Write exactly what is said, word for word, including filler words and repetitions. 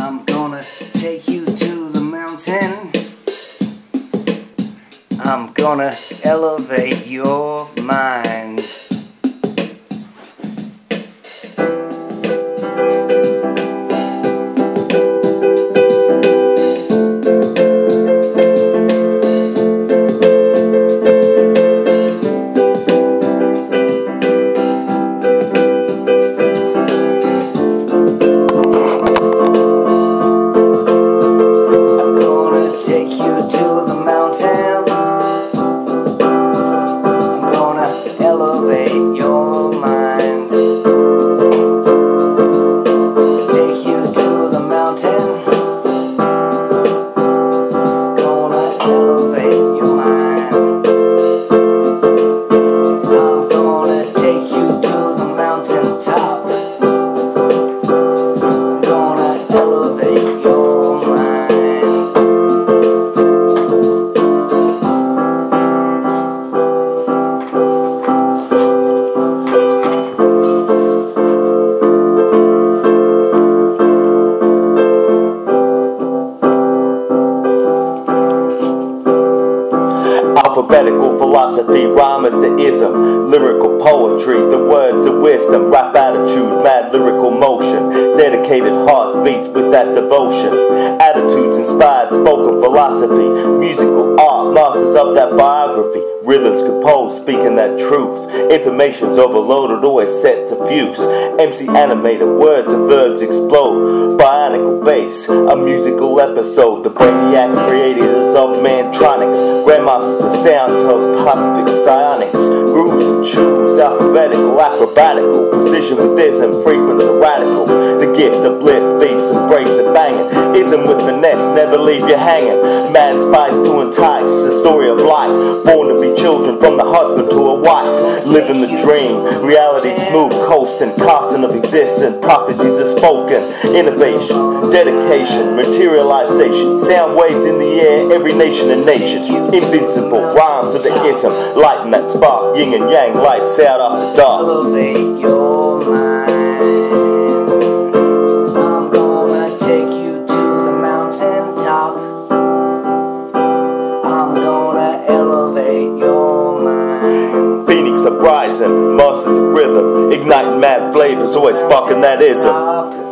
I'm gonna take you to the mountain. I'm gonna elevate your mind. Alphabetical philosophy, rhyme is the ism, lyrical poetry, the words of wisdom, rap attitude, mad lyrical motion, dedicated hearts beats with that devotion, attitudes inspired spoken philosophy, musical art, masters of that biography, rhythms composed speaking that truth, information's overloaded, always set to fuse, M C animated, words and verbs explode, bionical bass, a musical episode, the brainiacs, creators of mantronics, grandmasters of sound, telepathic psionics, grooves and tunes, alphabetical, acrobatical, precision with ism, frequency radical, the gift of lip beats and breaks and banging, ism with finesse, never leave you hanging, man's spice to entice, the story of life, born to be children from the husband to a wife, living the dream, reality smooth coasting, constant of existence, prophecies are spoken, innovation, dedication, materialization, sound waves in the air, every nation and nation, invincible, rhymes of the ism, lighten that spark, yin and yang, lights out after dark. Elevate your mind. I'm gonna take you to the mountaintop. I'm gonna elevate your mind. Phoenix uprising, masters of rhythm, igniting mad flavors, always sparking that ism.